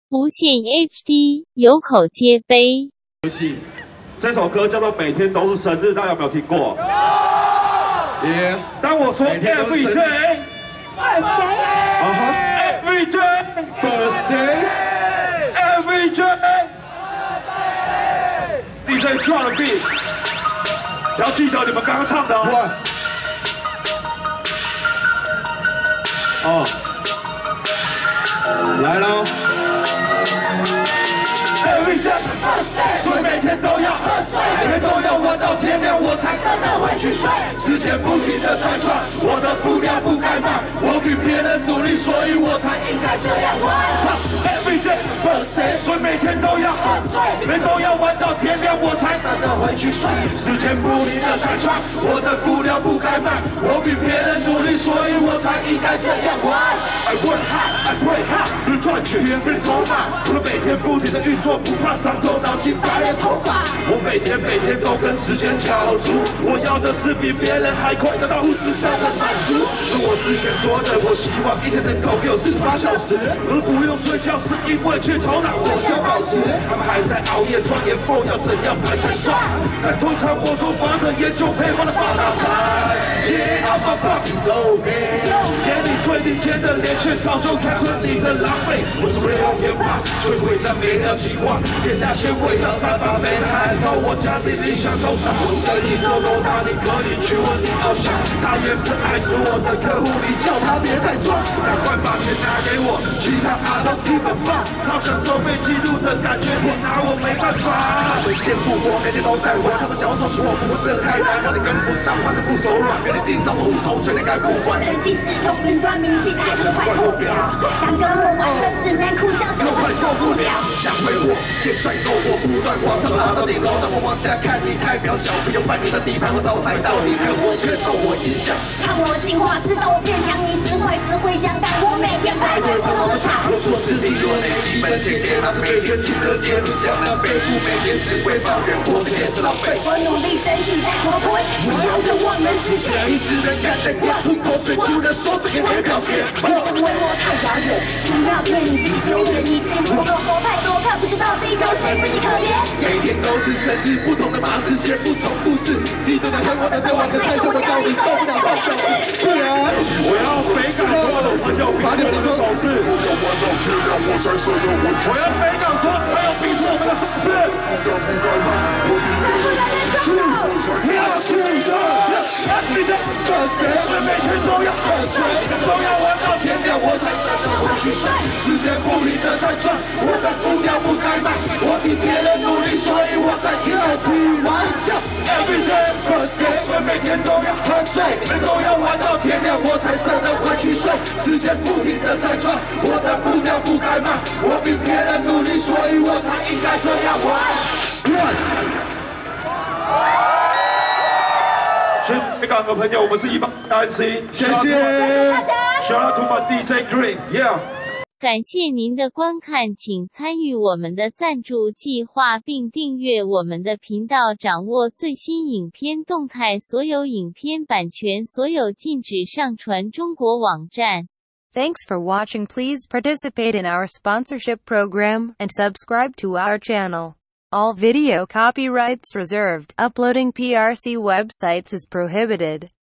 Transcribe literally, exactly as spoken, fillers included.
无线 H D 有口皆碑。 游戏，这首歌叫做《每天都是生日》，大家有没有听过？有。耶。当我说 every day， birthday， 啊哈 ，every day birthday，every day，D J drop the beat， 要记得你们刚刚唱的哦。哦，来喽。 Every day is birthday， 所以每天都要喝醉，每天都要玩到天亮，我才舍得回去睡。时间不停地在转，我的步调不该慢，我比别人努力，所以我才应该这样玩。Every day is birthday， 所以每天都要喝醉，每天都要玩到天亮，我才舍得回去睡。时间不停地在转，我的步调不该慢，我比别人努力，所以我才应该这样玩。I work hard, I pray hard， 日赚钱变筹码，我每天不停地运作。 不怕伤透脑筋，白了头发。我每天每天都跟时间角逐，我要的是比别人还快得到物质上的满足。是我之前说的，我希望一天能够有四十八小时，而不用睡觉，是因为去头脑我想保持。他们还在熬夜钻研后要怎样排才爽，但通常我都忙着研究配方的发大财。Yeah, I'm a fucking low man， 眼里最顶尖的连线早就看穿你的狼狈。我是 real hip hop， 摧毁那没了计划。 给那些为了三八飞的海盗，我家里理想都上。我生意做多大，你可以去问你偶像，他也是爱死我的客户，你叫他别再装。赶快把钱拿给我，其他 I don't give a fuck。超享受被记录的感觉，你拿我没办法。他们羡慕我，每天都在玩，他们想要抄袭我，不过这太难，让你跟不上，换成不手软，给你尽早的户头，全力改不完。 人性自从云端，名气太和快破表，想跟我玩的只能哭笑，就快受不了。 想回我。 现在够我不断往上爬到顶楼，当我往下看，你太渺小，不用扮你的底盘，我早猜到你跟我却受我影响。 看我进化，自动变强，你只会只会讲，但我每天排队不同的场。 我做事利落，累积本钱给他是每天亲和节，不想让背负每天只会抱怨，我的也是浪费。 我努力争取再活推，所有愿望能实现。 你只能干等要吐口水，除了说这个没表现。 你成为我太遥远，不要对你自己丢脸，你进步有多快多快，不知道自己有谁比你可怜。 每天都是生日，不同的马斯写不同故事，记得的和我的在玩的太久，我到底受不了爆表。不然我要北港所有的朋友把你们的手势，我要北港所有朋友比出我们的手势。不要去的 ，Every day is birthday， 所以每天都要喝醉，都要玩到天亮，我才舍得回去睡。时间不停地在转，我的步调不该慢，我比别人努力，所以我才跳起玩笑。Every day is birthday， 所以每天都要喝醉，每天都要玩到天亮，我才舍得回去睡。时间不停地在转，我的步调不该慢，我比别人努力，所以我才应该这样玩。谢谢北港的朋友，我们是一帮 I C， 谢谢，谢谢大家。Shout out to my D J Green，Yeah。 感谢您的观看，请参与我们的赞助计划，并订阅我们的频道，掌握最新影片动态。所有影片版权所有禁止上传中国网站。 Thanks for watching. Please participate in our sponsorship program and subscribe to our channel. All video copyrights reserved. Uploading P R C websites is prohibited.